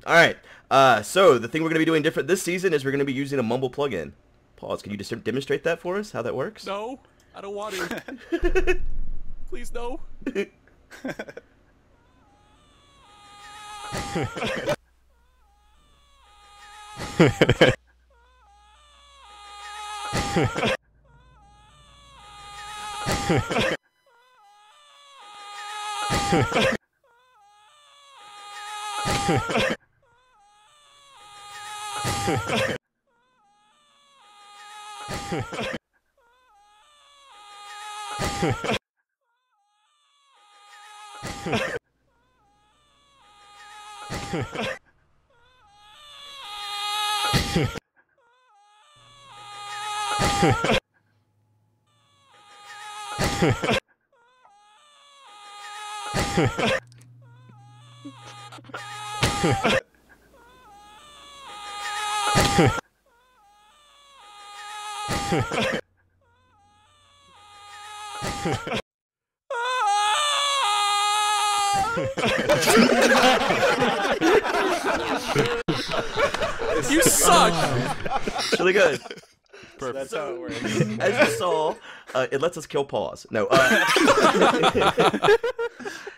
All right. So the thing we're going to be doing different this season is we're going to be using a Mumble plugin. Pause. Can you just demonstrate that for us? How that works? No, I don't want to. Please no. You suck! It's really good. Perfect. That's how it works. As you saw, it lets us kill Pause. No.